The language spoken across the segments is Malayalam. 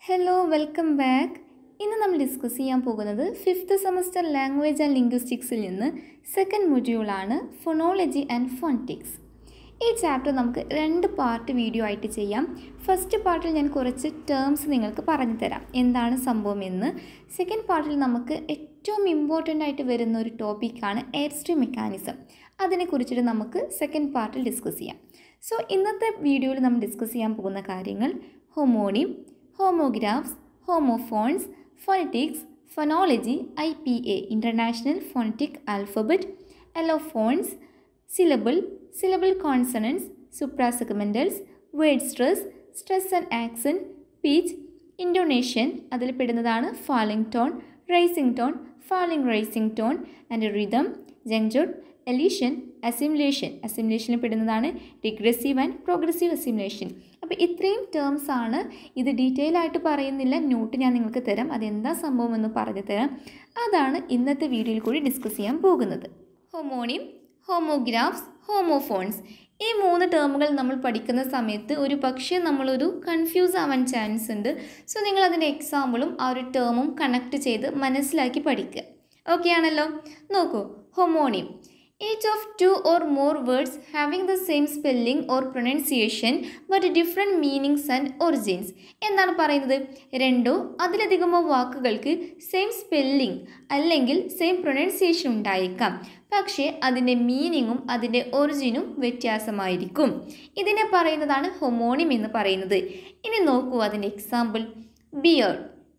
Hello, welcome back. ഇന്ന് നമ്മൾ ഡിസ്കസ് ചെയ്യാൻ പോകുന്നത് 5th സെമസ്റ്റർ ലാംഗ്വേജ് ആൻഡ് ലിംഗ്വിസ്റ്റിക്സിൽ നിന്ന് സെക്കൻഡ് മൊഡ്യൂളാണ് ഫോണോളജി ആൻഡ് ഫോണറ്റിക്സ്. ഈ ചാപ്റ്റർ നമുക്ക് 2 പാർട്ട് വീഡിയോ ആയിട്ട് ചെയ്യാം. ഫസ്റ്റ് പാർട്ടിൽ ഞാൻ കുറച്ച് ടേംസ് നിങ്ങൾക്ക് പറഞ്ഞു തരാം, എന്താണ് സംഭവം എന്ന്. സെക്കൻഡ് പാർട്ടിൽ നമുക്ക് ഏറ്റവും ഇമ്പോർട്ടൻ്റ് ആയിട്ട് വരുന്ന ഒരു ടോപ്പിക്കാണ് എയർ സ്ട്രീം മെക്കാനിസം. അതിനെക്കുറിച്ചിട്ട് നമുക്ക് സെക്കൻഡ് പാർട്ടിൽ ഡിസ്കസ് ചെയ്യാം. സോ ഇന്നത്തെ വീഡിയോയിൽ നമ്മൾ ഡിസ്കസ് ചെയ്യാൻ പോകുന്ന കാര്യങ്ങൾ ഹോമോണിം, homographs, homophones, phonetics, phonology, IPA, International Phonetic Alphabet, allophones, syllable consonants, suprasegmentals, word stress, stress and accent, pitch, intonation, അതിൽ പെടുന്നതാണ് falling tone, rising tone, falling rising tone, and rhythm, juncture, elision, assimilation പെടുന്നതാണ് regressive and progressive assimilation. അപ്പോൾ ഇത്രയും ടേംസ് ആണ്. ഇത് ഡീറ്റെയിൽ ആയിട്ട് പറയുന്നില്ല, നോട്ട് ഞാൻ നിങ്ങൾക്ക് തരാം, അതെന്താ സംഭവം എന്ന് പറഞ്ഞു തരാം. അതാണ് ഇന്നത്തെ വീഡിയോയിൽ കൂടി ഡിസ്കസ് ചെയ്യാൻ പോകുന്നത്. ഹോമോണിം, ഹോമോഗ്രാഫ്സ്, ഹോമോഫോൺസ്, ഈ 3 ടേമുകൾ നമ്മൾ പഠിക്കുന്ന സമയത്ത് ഒരു പക്ഷേ നമ്മളൊരു കൺഫ്യൂസ് ആവാൻ ചാൻസ് ഉണ്ട്. സോ നിങ്ങളതിൻ്റെ എക്സാമ്പിളും ആ ഒരു ടേമും കണക്ട് ചെയ്ത് മനസ്സിലാക്കി പഠിക്കുക. ഓക്കെ ആണല്ലോ? നോക്കൂ, ഹോമോണിം, each of 2 or more words having the same spelling or pronunciation but different meanings and origins. എന്താണ് പറയുന്നത്? 2 അതിലധികമോ വാക്കുകൾക്ക് സെയിം സ്പെല്ലിംഗ് അല്ലെങ്കിൽ സെയിം പ്രൊനൗൺസിയേഷൻ ഉണ്ടായേക്കാം, പക്ഷേ അതിൻ്റെ മീനിങ്ങും അതിൻ്റെ ഒറിജിനും വ്യത്യാസമായിരിക്കും. ഇതിനെ പറയുന്നതാണ് ഹോമോണിം എന്ന് പറയുന്നത്. ഇനി നോക്കൂ അതിൻ്റെ എക്സാമ്പിൾ. ബിയർഡ്,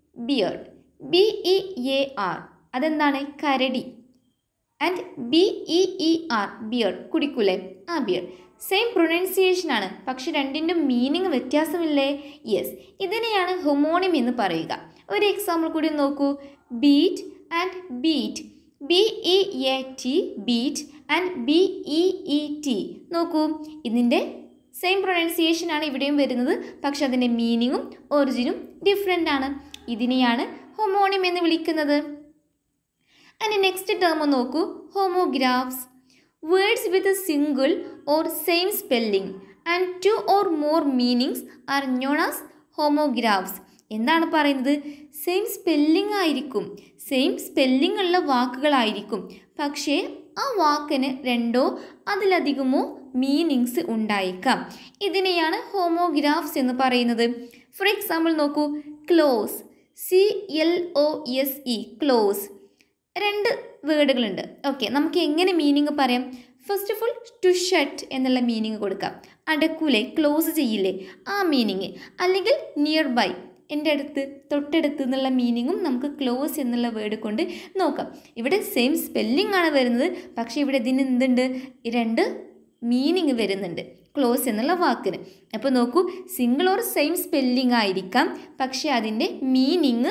BEAR, അതെന്താണ്? കരടി. ആൻഡ് BEER, ബിയർഡ്, കുടിക്കൂലേ? ആ ബിയർഡ്. സെയിം പ്രൊനൗൺസിയേഷൻ ആണ്, പക്ഷെ രണ്ടിൻ്റെ മീനിങ് വ്യത്യാസമില്ലേ? യെസ്, ഇതിനെയാണ് ഹോമോണിം എന്ന് പറയുക. ഒരു എക്സാമ്പിൾ കൂടി നോക്കൂ. Beat and beat, BEAT, beat, and BEET. നോക്കൂ, ഇതിൻ്റെ സെയിം പ്രൊനൗൺസിയേഷൻ ആണ് ഇവിടെയും വരുന്നത്, പക്ഷെ അതിൻ്റെ മീനിങ്ങും ഒറിജിനും ഡിഫറെൻ്റ് ആണ്. ഇതിനെയാണ് ഹോമോണിം എന്ന് വിളിക്കുന്നത്. ആൻഡ് നെക്സ്റ്റ് ടേം നോക്കൂ, homographs. Words with single or same spelling and 2 or more meanings are known as homographs. എന്താണ് പറയുന്നത്? സെയിം സ്പെല്ലിംഗ് ആയിരിക്കും, സെയിം സ്പെല്ലിംഗ് ഉള്ള വാക്കുകളായിരിക്കും, പക്ഷേ ആ വാക്കിന് 2 അതിലധികമോ മീനിങ്സ് ഉണ്ടായേക്കാം. ഇതിനെയാണ് ഹോമോഗ്രാഫ്സ് എന്ന് പറയുന്നത്. ഫോർ എക്സാമ്പിൾ നോക്കൂ, ക്ലോസ്, CLOSE, ക്ലോസ്. 2 വേർഡുകളുണ്ട്. ഓക്കെ, നമുക്ക് എങ്ങനെ മീനിങ് പറയാം? First of all to shut എന്നുള്ള മീനിങ് കൊടുക്കാം. അടക്കൂലേ, ക്ലോസ് ചെയ്യില്ലേ, ആ മീനിങ്. അല്ലെങ്കിൽ നിയർ ബൈ, എൻ്റെ അടുത്ത്, തൊട്ടടുത്ത് എന്നുള്ള മീനിങ്ങും നമുക്ക് ക്ലോസ് എന്നുള്ള വേർഡ് കൊണ്ട് നോക്കാം. ഇവിടെ സെയിം സ്പെല്ലിംഗ് ആണ് വരുന്നത്, പക്ഷേ ഇവിടെ ഇതിന് എന്തുണ്ട്? 2 മീനിങ് വരുന്നുണ്ട് ക്ലോസ് എന്നുള്ള വാക്കിന്. അപ്പോൾ നോക്കൂ, സിംഗിൾ ഓർ സെയിം സ്പെല്ലിംഗ് ആയിരിക്കാം, പക്ഷേ അതിൻ്റെ മീനിങ്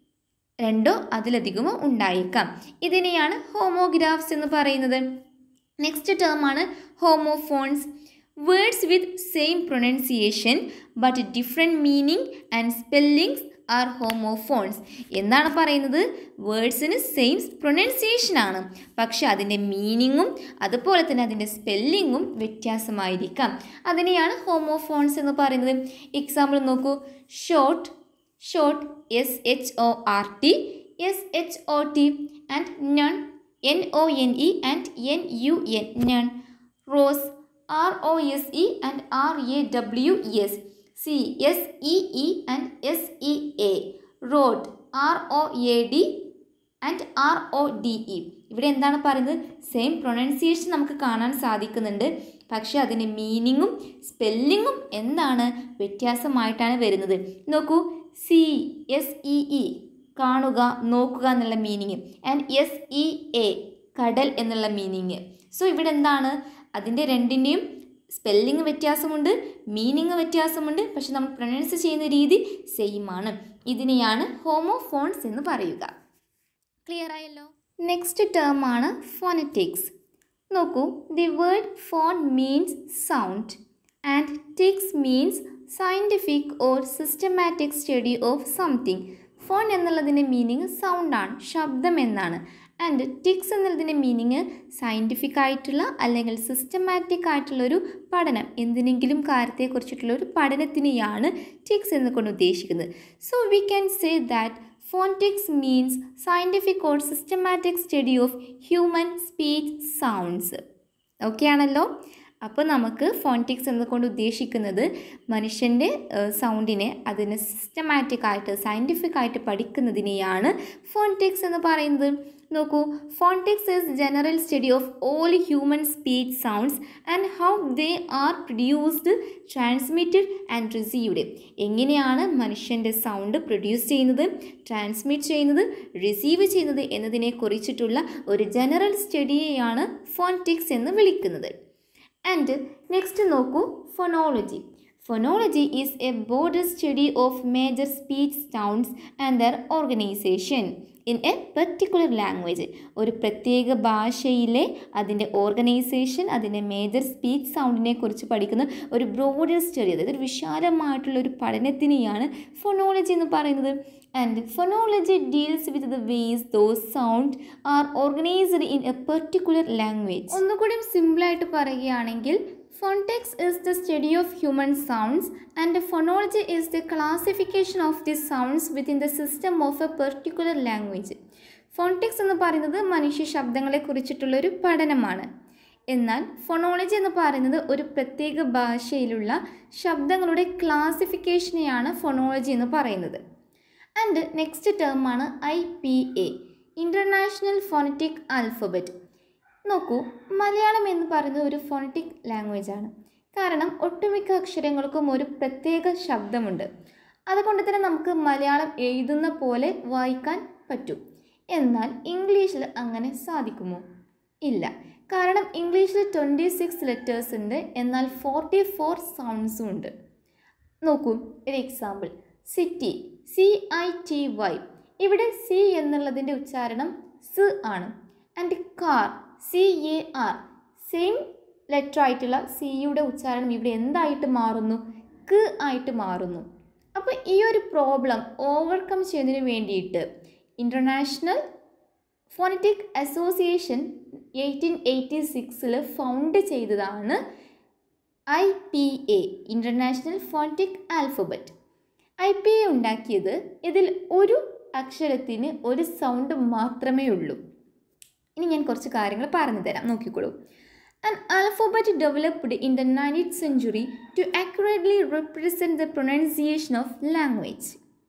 2 അതിലധികമോ ഉണ്ടായേക്കാം. ഇതിനെയാണ് ഹോമോഗ്രാഫ്സ് എന്ന് പറയുന്നത്. നെക്സ്റ്റ് ടേം ആണ് homophones. Words with same pronunciation but different meaning and spellings are homophones. എന്താണ് പറയുന്നത്? വേർഡ്സിന് സെയിം പ്രൊനൗൺസിയേഷൻ ആണ്, പക്ഷെ അതിൻ്റെ മീനിങ്ങും അതുപോലെ തന്നെ അതിൻ്റെ സ്പെല്ലിങ്ങും വ്യത്യാസമായിരിക്കാം. അതിനെയാണ് ഹോമോഫോൺസ് എന്ന് പറയുന്നത്. എക്സാമ്പിൾ നോക്കൂ, short, short, SHORT, SHOT, and none, NONE, and NUN, none. Rose, ROSE, and RAWS, CSEE, and SEA. Road, ROAD, and RODE. ഇവിടെ എന്താണ് പറയുന്നത്? സെയിം പ്രൊനൗൺസിയേഷൻ നമുക്ക് കാണാൻ സാധിക്കുന്നുണ്ട്, പക്ഷേ അതിൻ്റെ മീനിങ്ങും സ്പെല്ലിങ്ങും എന്താണ്? വ്യത്യാസമായിട്ടാണ് വരുന്നത്. നോക്കൂ, CSEE, കാണുക, നോക്കുക എന്നുള്ള മീനിങ്, ആൻഡ് SEA, കടൽ എന്നുള്ള മീനിങ്. സോ ഇവിടെ എന്താണ്? അതിൻ്റെ രണ്ടിൻ്റെയും സ്പെല്ലിങ് വ്യത്യാസമുണ്ട്, മീനിങ് വ്യത്യാസമുണ്ട്, പക്ഷെ നമ്മൾ പ്രൊനൗൺസ് ചെയ്യുന്ന രീതി സെയിം ആണ്. ഇതിനെയാണ് ഹോമോഫോൺസ് എന്ന് പറയുക. ക്ലിയർ ആയല്ലോ? നെക്സ്റ്റ് ടേം ആണ് ഫോണറ്റിക്സ്. നോക്കൂ, the word phone means sound and tics means scientific or systematic study of something. Phone എന്നുള്ളതിൻ്റെ മീനിങ് സൗണ്ടാണ്, ശബ്ദം എന്നാണ്. ആൻഡ് ടിക്സ് എന്നതിൻ്റെ മീനിങ് സയൻറ്റിഫിക് ആയിട്ടുള്ള അല്ലെങ്കിൽ സിസ്റ്റമാറ്റിക് ആയിട്ടുള്ളൊരു പഠനം, എന്തിനെങ്കിലും കാര്യത്തെക്കുറിച്ചിട്ടുള്ള ഒരു പഠനത്തിനെയാണ് ടിക്സ് എന്നുകൊണ്ട് ഉദ്ദേശിക്കുന്നത്. So we can say that phonetics means scientific or systematic study of human speech sounds. Okay ആണല്ലോ. അപ്പോൾ നമുക്ക് ഫോണിറ്റിക്സ് എന്നുകൊണ്ട് ഉദ്ദേശിക്കുന്നത് മനുഷ്യൻ്റെ സൗണ്ടിനെ അതിന് സിസ്റ്റമാറ്റിക് ആയിട്ട് സയൻറ്റിഫിക് ആയിട്ട് പഠിക്കുന്നതിനെയാണ് ഫോണിറ്റിക്സ് എന്ന് പറയുന്നത്. നോക്കൂ, phonetics is general study of all human speech sounds and how they are produced, transmitted and received. എങ്ങനെയാണ് മനുഷ്യൻ്റെ സൗണ്ട് പ്രൊഡ്യൂസ് ചെയ്യുന്നത്, ട്രാൻസ്മിറ്റ് ചെയ്യുന്നത്, റിസീവ് ചെയ്യുന്നത് എന്നതിനെ കുറിച്ചിട്ടുള്ള ഒരു ജനറൽ സ്റ്റഡിയെയാണ് ഫോണിറ്റിക്സ് എന്ന് വിളിക്കുന്നത്. ആൻഡ് നെക്സ്റ്റ് നോക്കൂ, phonology. Phonology is a broader study of major speech sounds and their organization in a particular language. ഒരു പ്രത്യേക ഭാഷയിലെ അതിൻ്റെ ഓർഗനൈസേഷൻ, അതിൻ്റെ മേജർ സ്പീച്ച് സൗണ്ടിനെ കുറിച്ച് പഠിക്കുന്ന ഒരു ബ്രോഡർ സ്റ്റഡി, അതായത് ഒരു വിശാലമായിട്ടുള്ള ഒരു പഠനത്തിനെയാണ് ഫോണോളജി എന്ന് പറയുന്നത്. And phonology deals with the ways those sound are organized in a particular language. ഒന്നുകൂടി സിമ്പിളായിട്ട് പറയുകയാണെങ്കിൽ Phonetics is the study of human sounds and phonology is the classification of the sounds within the system of a particular language. Phonetics എന്ന് പറയുന്നത് മനുഷ്യ ശബ്ദങ്ങളെ കുറിച്ചിട്ടുള്ളൊരു പഠനമാണ്. എന്നാൽ ഫോണോളജി എന്ന് പറയുന്നത് ഒരു പ്രത്യേക ഭാഷയിലുള്ള ശബ്ദങ്ങളുടെ ക്ലാസിഫിക്കേഷനെയാണ് ഫോണോളജി എന്ന് പറയുന്നത്. ആൻഡ് നെക്സ്റ്റ് ടേമാണ് IPA, ഇൻ്റർനാഷണൽ ഫോണറ്റിക് ആൽഫബറ്റ്. നോക്കൂ, മലയാളം എന്ന് പറയുന്നത് ഒരു ഫോണറ്റിക് ലാംഗ്വേജ് ആണ്. കാരണം ഒട്ടുമിക്ക അക്ഷരങ്ങൾക്കും ഒരു പ്രത്യേക ശബ്ദമുണ്ട്. അതുകൊണ്ട് തന്നെ നമുക്ക് മലയാളം എഴുതുന്ന പോലെ വായിക്കാൻ പറ്റും. എന്നാൽ ഇംഗ്ലീഷിൽ അങ്ങനെ സാധിക്കുമോ? ഇല്ല. കാരണം ഇംഗ്ലീഷിൽ 26 ലെറ്റേഴ്സ് ഉണ്ട്, എന്നാൽ 44 സൗണ്ട്സും ഉണ്ട്. നോക്കൂ, ഒരു എക്സാമ്പിൾ, സിറ്റി, CITY. ഇവിടെ സി എന്നുള്ളതിൻ്റെ ഉച്ചാരണം സ് ആണ്. And car, CAR, same letter ആയിട്ടുള്ള സിയുടെ ഉച്ചാരണം ഇവിടെ എന്തായിട്ട് മാറുന്നു? ക്ക് ആയിട്ട് മാറുന്നു. അപ്പോൾ ഈ ഒരു പ്രോബ്ലം ഓവർകം ചെയ്യുന്നതിന് വേണ്ടിയിട്ട് ഇൻ്റർനാഷണൽ ഫോണറ്റിക് അസോസിയേഷൻ 1886 ഫൗണ്ട് ചെയ്തതാണ് IPA, international phonetic alphabet. IPA ഉണ്ടാക്കിയത് ഇതിൽ ഒരു അക്ഷരത്തിന് ഒരു സൗണ്ട് മാത്രമേ ഉള്ളൂ. ഇനി ഞാൻ കുറച്ച് കാര്യങ്ങൾ പറഞ്ഞു തരാം, നോക്കിക്കോളൂ. An alphabet developed in the 19th century to accurately represent the pronunciation of language.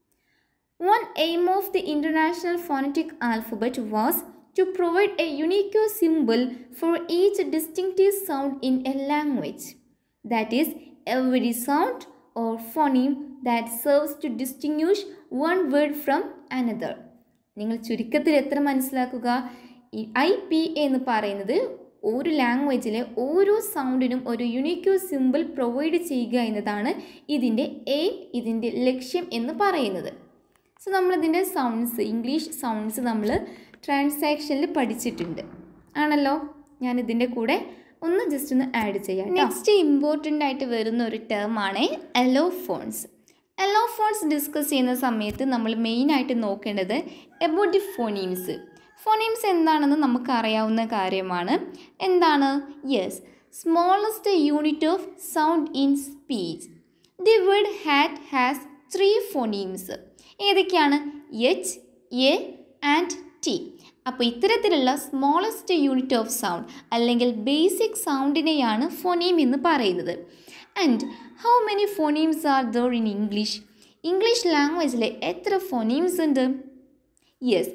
One aim of the International Phonetic Alphabet was to provide a unique symbol for each distinctive sound in a language. That is, every sound or phoneme that serves to distinguish one word from another. നിങ്ങൾ ചുരുക്കത്തിൽ എത്ര മനസ്സിലാക്കുക? ഈ IPA എന്ന് പറയുന്നത് ഒരു ലാംഗ്വേജിലെ ഓരോ സൗണ്ടിനും ഒരു യുണീക്ക് സിമ്പിൾ പ്രൊവൈഡ് ചെയ്യുക എന്നതാണ് ഇതിൻ്റെ എയിം, ഇതിൻ്റെ ലക്ഷ്യം എന്ന് പറയുന്നത്. സോ നമ്മളിതിൻ്റെ സൗണ്ട്സ്, ഇംഗ്ലീഷ് സൗണ്ട്സ് നമ്മൾ ട്രാൻസാക്ഷനിൽ പഠിച്ചിട്ടുണ്ട് ആണല്ലോ. ഞാനിതിൻ്റെ കൂടെ ജസ്റ്റ് ഒന്ന് ആഡ് ചെയ്യാം. നെക്സ്റ്റ് ഇമ്പോർട്ടൻ്റ് ആയിട്ട് വരുന്ന ഒരു ടേമാണ് അലോഫോൺസ്. അലോഫോൺസ് ഡിസ്കസ് ചെയ്യുന്ന സമയത്ത് നമ്മൾ മെയിനായിട്ട് നോക്കേണ്ടത് എബൌട്ട് ദി ഫോണീംസ്. ഫോണീംസ് എന്താണെന്ന് നമുക്കറിയാവുന്ന കാര്യമാണ്. എന്താണ്? Yes, smallest unit of sound in speech. The word hat has 3 phonemes. ഏതൊക്കെയാണ്? H, A and T. അപ്പോൾ ഇത്തരത്തിലുള്ള സ്മോളസ്റ്റ് യൂണിറ്റ് ഓഫ് സൗണ്ട് അല്ലെങ്കിൽ ബേസിക് സൗണ്ടിനെയാണ് ഫോണീം എന്ന് പറയുന്നത്. And how many phonemes are there in English? English ലാംഗ്വേജിൽ എത്ര ഫോണീംസ് ഉണ്ട്? യെസ്,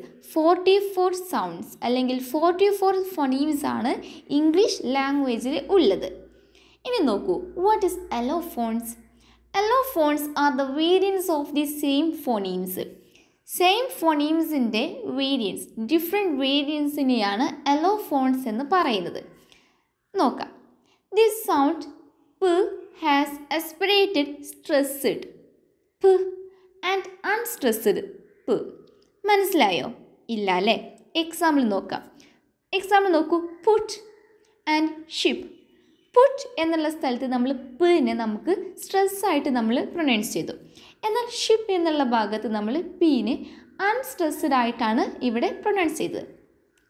44 സൗണ്ട്സ് അല്ലെങ്കിൽ 44 ഫോണീംസ് ആണ് ഇംഗ്ലീഷ് ലാംഗ്വേജിൽ ഉള്ളത്. ഇനി നോക്കൂ, what is allophones? Allophones are the variance of the same phonemes. Same ഫോണീംസിൻ്റെ വേരിയൻസ്, ഡിഫറെൻറ്റ് വേരിയൻസിനെയാണ് അലോഫോൺസ് എന്ന് പറയുന്നത്. നോക്കാം. This sound P has aspirated stressed P and unstressed P. മനസ്സിലായോ? ഇല്ല അല്ലേ? എക്സാമ്പിൾ നോക്കാം. എക്സാമ്പിൾ നോക്കൂ, പുട്ട് ആൻഡ് ഷിപ്പ്. പുട്ട് എന്നുള്ള സ്ഥലത്ത് നമ്മൾ പിനെ നമുക്ക് സ്ട്രെസ്സായിട്ട് നമ്മൾ പ്രൊനൗൺസ് ചെയ്തു. എന്നാൽ ഷിപ്പ് എന്നുള്ള ഭാഗത്ത് നമ്മൾ പീനെ അൺസ്ട്രെസ്ഡ് ആയിട്ടാണ് ഇവിടെ പ്രൊനൗൺസ് ചെയ്തത്.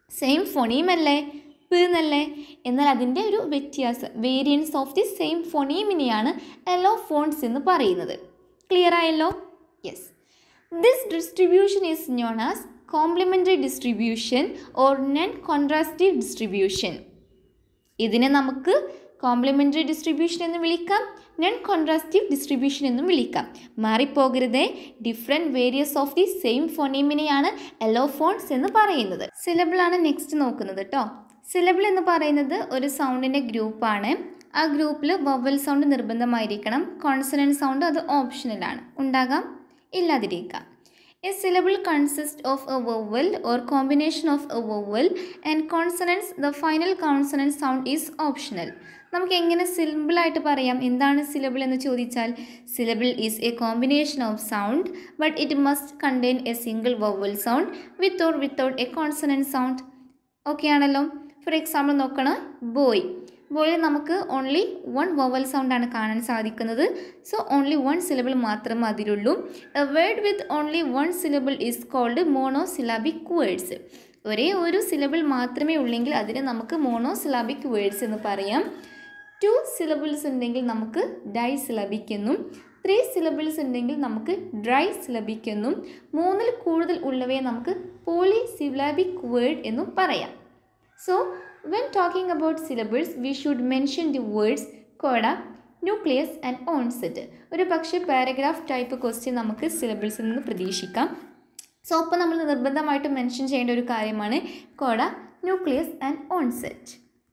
സെയിം ഫൊണീം അല്ലേ, പ് എന്നല്ലേ? എന്നാൽ അതിൻ്റെ ഒരു വ്യത്യാസം, വേരിയൻസ് ഓഫ് ദി സെയിം ഫൊണീമിനെയാണ് അലോഫോൺസ് എന്ന് പറയുന്നത്. ക്ലിയർ ആയല്ലോ? Yes. This distribution is known as complementary distribution or non contrastive distribution. ഇതിനെ നമുക്ക് കോംപ്ലിമെൻ്ററി ഡിസ്ട്രിബ്യൂഷൻ എന്ന് വിളിക്കാം, നോൺ കോൺട്രാസ്റ്റീവ് ഡിസ്ട്രിബ്യൂഷൻ എന്നും വിളിക്കാം. മാറിപ്പോകരുതേ, different various of the same ഫോണീമിനെയാണ് അലോഫോൺസ് എന്ന് പറയുന്നത്. സിലബിളാണ് നെക്സ്റ്റ് നോക്കുന്നത് കേട്ടോ. സിലബിൾ എന്ന് പറയുന്നത് ഒരു സൗണ്ടിൻ്റെ ഗ്രൂപ്പാണ്. ആ ഗ്രൂപ്പിൽ വവൽ സൗണ്ട് നിർബന്ധമായിരിക്കണം, കോൺസണൻറ്റ് സൗണ്ട് അത് ഓപ്ഷണലാണ്, ഉണ്ടാകാം ഇല്ലാതിരിക്കാം. A syllable consists of a vowel or combination of a vowel and consonants. The final consonant sound is optional. നമുക്ക് എങ്ങനെ സിമ്പിളായിട്ട് പറയാം എന്താണ് സിലബിൾ എന്ന് ചോദിച്ചാൽ, syllable is a combination of sound but it must contain a single vowel sound with or without a consonant sound. Okay ആണല്ലോ? ഫോർ എക്സാമ്പിൾ നോക്കണം, ബോയ്. ബോയിൽ നമുക്ക് ഓൺലി വൺ വവൽ സൗണ്ടാണ് കാണാൻ സാധിക്കുന്നത്. സോ ഓൺലി വൺ സിലബിൾ മാത്രമേ അതിലുള്ളൂ. A word with only one syllable is called monosyllabic words. ഒരേ ഒരു സിലബിൾ മാത്രമേ ഉള്ളെങ്കിൽ അതിനെ നമുക്ക് മോണോസിലാബിക് വേർഡ്സ് എന്ന് പറയാം. 2 സിലബിൾസ് ഉണ്ടെങ്കിൽ നമുക്ക് ഡൈസിലബിക് എന്നും, 3 സിലബിൾസ് ഉണ്ടെങ്കിൽ നമുക്ക് ഡ്രൈ സിലബിക് എന്നും, 3ൽ കൂടുതൽ ഉള്ളവയെ നമുക്ക് പോളിസിലാബിക് വേർഡ് എന്നും പറയാം. So when talking about syllables, we should mention the words coda, nucleus and onset. ഒരു പക്ഷേ പാരഗ്രാഫ് ടൈപ്പ് ക്വസ്റ്റ്യൻ നമുക്ക് സിലബിൾസിൽ നിന്ന് പ്രതീക്ഷിക്കാം. സോ അപ്പോൾ നമ്മൾ നിർബന്ധമായിട്ട് മെൻഷൻ ചെയ്യേണ്ട ഒരു കാര്യമാണ് കോഡ, ന്യൂക്ലിയസ് ആൻഡ് ഓൺസെറ്റ്.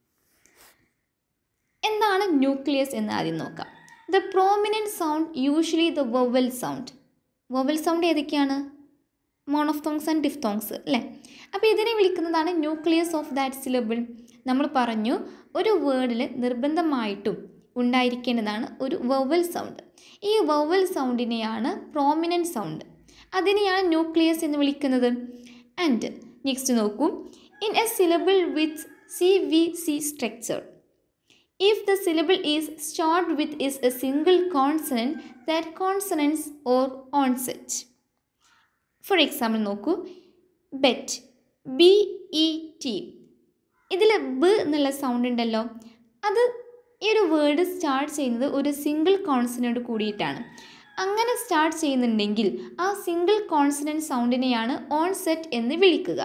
എന്താണ് ന്യൂക്ലിയസ് എന്ന് ആദ്യം നോക്കാം. The prominent sound usually the vowel sound. Vowel sound ഏതൊക്കെയാണ്? മോണോഫ്തോങ്സ് ആൻഡ് ഡിഫ്തോങ്സ് അല്ലേ? അപ്പോൾ ഇതിനെ വിളിക്കുന്നതാണ് ന്യൂക്ലിയസ് ഓഫ് ദാറ്റ് സിലബിൾ. നമ്മൾ പറഞ്ഞു ഒരു വേർഡിൽ നിർബന്ധമായിട്ടും ഉണ്ടായിരിക്കേണ്ടതാണ് ഒരു വവൽ സൗണ്ട്. ഈ വവൽ സൗണ്ടിനെയാണ് പ്രോമിനൻറ്റ് സൗണ്ട്, അതിനെയാണ് ന്യൂക്ലിയസ് എന്ന് വിളിക്കുന്നത്. ആൻഡ് നെക്സ്റ്റ് നോക്കൂ, in a syllable with CVC structure, if the syllable is started with is a single consonant, that consonants or onset. For example നോക്കൂ, bet, BET. ഇതിൽ ബ് എന്നുള്ള സൗണ്ട് ഉണ്ടല്ലോ, അത് ഈ ഒരു വേർഡ് സ്റ്റാർട്ട് ചെയ്യുന്നത് ഒരു സിംഗിൾ കോൺസണൻറ്റ് കൂടിയിട്ടാണ്. അങ്ങനെ സ്റ്റാർട്ട് ചെയ്യുന്നുണ്ടെങ്കിൽ ആ സിംഗിൾ കോൺസണൻറ്റ് സൗണ്ടിനെയാണ് ഓൺസെറ്റ് എന്ന് വിളിക്കുക.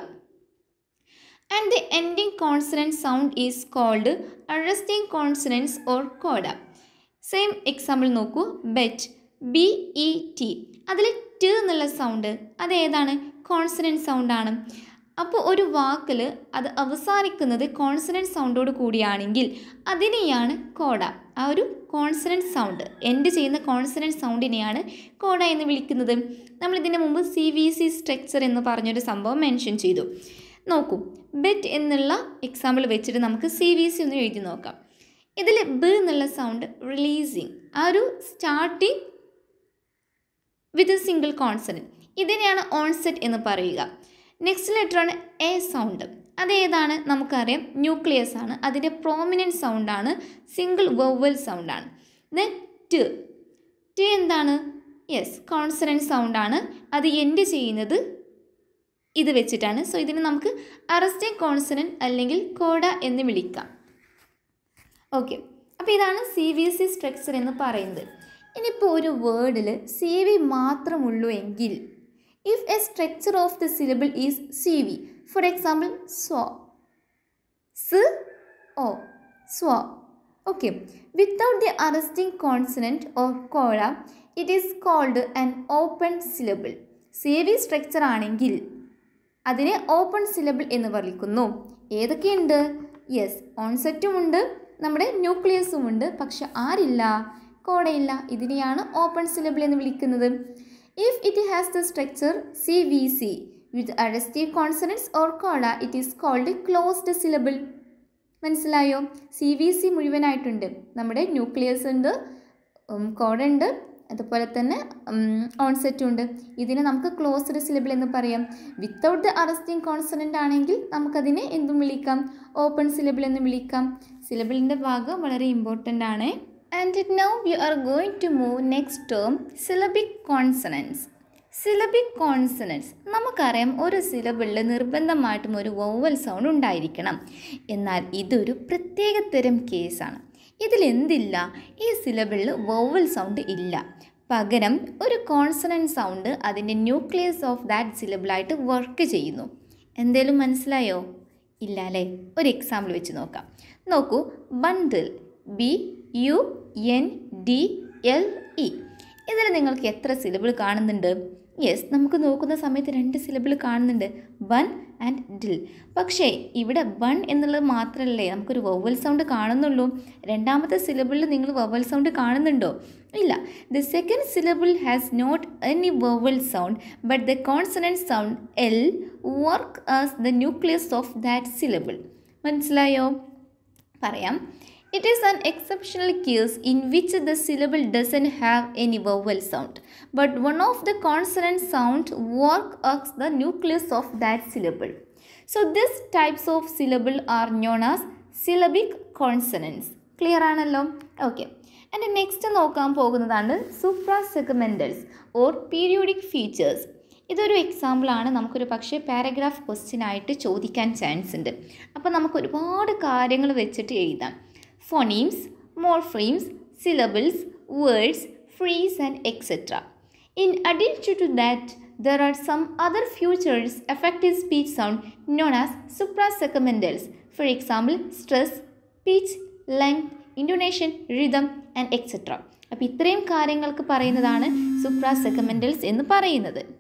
And the ending consonant sound is called arresting consonants or coda. Same example നോക്കൂ, ബെറ്റ്, BET. അതിൽ ട് എന്നുള്ള സൗണ്ട് അതേതാണ്? കോൺസണൻറ്റ് സൗണ്ടാണ്. അപ്പോൾ ഒരു വാക്കിൽ അത് അവസാനിക്കുന്നത് കോൺസണൻറ്റ് സൗണ്ടോട് കൂടിയാണെങ്കിൽ അതിനെയാണ് കോഡ. ആ ഒരു കോൺസണൻറ്റ് സൗണ്ട് എൻഡ് ചെയ്യുന്ന കോൺസണൻറ്റ് സൗണ്ടിനെയാണ് കോഡ എന്ന് വിളിക്കുന്നത്. നമ്മളിതിന് മുമ്പ് CVC സ്ട്രക്ചർ എന്ന് പറഞ്ഞൊരു സംഭവം മെൻഷൻ ചെയ്തു. നോക്കൂ, ബെറ്റ് എന്നുള്ള എക്സാമ്പിൾ വെച്ചിട്ട് നമുക്ക് CVC ഒന്ന് എഴുതി നോക്കാം. ഇതിൽ ബ് എന്നുള്ള സൗണ്ട് റിലീസിങ്, ആ ഒരു starting with a single consonant, ഇതിനെയാണ് ഓൺസെറ്റ് എന്ന് പറയുക. നെക്സ്റ്റ് ലെറ്ററാണ് എ സൗണ്ട്. അതേതാണ്? നമുക്കറിയാം ന്യൂക്ലിയസ് ആണ്, അതിൻ്റെ പ്രോമിനൻറ്റ് സൗണ്ടാണ്, സിംഗിൾ വവൽ സൗണ്ടാണ്. ദെൻ ട് എന്താണ്? യെസ്, കോൺസണൻറ്റ് സൗണ്ടാണ്, അത് എൻഡ് ചെയ്യുന്നത് ഇത് വെച്ചിട്ടാണ്. സോ ഇതിനെ നമുക്ക് അറസ്റ്റിംഗ് കോൺസണൻറ്റ് അല്ലെങ്കിൽ കോഡ എന്ന് വിളിക്കാം. ഓക്കെ, അപ്പോൾ ഇതാണ് CVC സ്ട്രക്ചർ എന്ന് പറയുന്നത്. ഇനിയിപ്പോൾ ഒരു വേർഡിൽ CV മാത്രമുള്ളൂ എങ്കിൽ, if a structure of the syllable is CV, for example swa, swa, okay, without the arresting consonant or coda, it is called an open syllable. CV structure ആണെങ്കിൽ അതിനെ ഓപ്പൺ സിലബിൾ എന്ന് വിളിക്കുന്നു. ഏതൊക്കെയുണ്ട്? യെസ്, ഓൺസെറ്റും ഉണ്ട്, നമ്മുടെ ന്യൂക്ലിയസും ഉണ്ട്, പക്ഷെ ആരില്ല? കോഡയില്ല. ഇതിനെയാണ് ഓപ്പൺ സിലബിൾ എന്ന് വിളിക്കുന്നത്. If it has the structure CVC with arrestive consonants or coda, it is called closed syllable. മനസ്സിലായോ? CVC മുഴുവനായിട്ടുണ്ട്, നമ്മുടെ ന്യൂക്ലിയസ് ഉണ്ട്, കോഡ ഉണ്ട്, അതുപോലെ തന്നെ ഓൺസെറ്റും ഉണ്ട്. ഇതിനെ നമുക്ക് ക്ലോസ്ഡ് സിലബിൾ എന്ന് പറയാം. വിത്തൗട്ട് ദ അറസ്റ്റിംഗ് കോൺസണൻ്റ് ആണെങ്കിൽ നമുക്കതിനെ എന്തും വിളിക്കാം? ഓപ്പൺ സിലബിൾ എന്ന് വിളിക്കാം. സിലബിളിൻ്റെ ഭാഗം വളരെ ഇമ്പോർട്ടൻ്റ് ആണ്. And now we are going to move next term, syllabic consonants. Syllabic consonants നമുക്കറിയാം ഒരു സിലബിളിൽ നിർബന്ധമായിട്ടും ഒരു വൗവൽ സൗണ്ട് ഉണ്ടായിരിക്കണം. എന്നാൽ ഇതൊരു പ്രത്യേകതരം കേസാണ്. ഇതിലെന്തില്ല? ഈ സിലബിളിൽ വൗവൽ സൗണ്ട് ഇല്ല. പകരം ഒരു കോൺസണൻറ്റ് സൗണ്ട് അതിൻ്റെ ന്യൂക്ലിയസ് ഓഫ് ദാറ്റ് സിലബിളായിട്ട് വർക്ക് ചെയ്യുന്നു. എന്തേലും മനസ്സിലായോ? ഇല്ല അല്ലേ? ഒരു എക്സാമ്പിൾ വെച്ച് നോക്കാം. നോക്കൂ, ബണ്ടിൽ, BUNDLE. ഇതിൽ നിങ്ങൾക്ക് എത്ര സിലബിൾ കാണുന്നുണ്ട്? യെസ്, നമുക്ക് നോക്കുന്ന സമയത്ത് 2 സിലബിൾ കാണുന്നുണ്ട്, ബൺ ആൻഡ് ഡിൽ. പക്ഷേ ഇവിടെ ബൺ എന്നുള്ളത് മാത്രമല്ലേ നമുക്കൊരു വവൽ സൗണ്ട് കാണുന്നുള്ളൂ. രണ്ടാമത്തെ സിലബിളിൽ നിങ്ങൾ വവൽ സൗണ്ട് കാണുന്നുണ്ടോ? ഇല്ല. The second syllable has not any vowel sound but the consonant sound L work as the nucleus of that syllable. മനസ്സിലായോ? പറയാം. It is an exceptional case in which the syllable doesn't have any vowel sound, but one of the consonant sound work as the nucleus of that syllable. So these types of syllable are known as syllabic consonants. Clear ആണല്ലോ? Okay. And next നോക്കാൻ പോകുന്നതാണ് suprasegmentals or periodic features. ഇതൊരു എക്സാമ്പിളാണ്. നമുക്കൊരു പക്ഷേ പാരഗ്രാഫ് ക്വസ്റ്റ്യൻ ആയിട്ട് ചോദിക്കാൻ ചാൻസ് ഉണ്ട്. അപ്പോൾ നമുക്ക് ഒരുപാട് കാര്യങ്ങൾ വെച്ചിട്ട് എഴുതാം. Phonemes, morphemes, syllables, words, phrase and etc. In addition to that, there are some other features affecting speech sound known as suprasegmentals. For example, stress, pitch, length, intonation, rhythm and etc. അപ്പോൾ ഇത്രയും കാര്യങ്ങൾക്ക് പറയുന്നതാണ് suprasegmentals എന്ന് പറയുന്നത്.